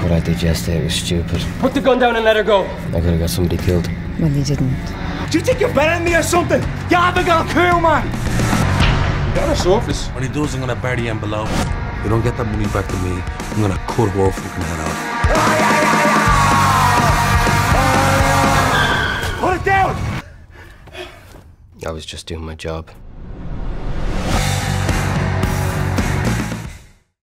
What I did yesterday was stupid. Put the gun down and let her go. I could have got somebody killed. Well, you didn't. Do you think you're better than me or something? You haven't got a clue, man. You're on the surface. When he does, I'm gonna bury him below. If you don't get that money back to me, I'm gonna cut her fucking head off. Put it down! I was just doing my job.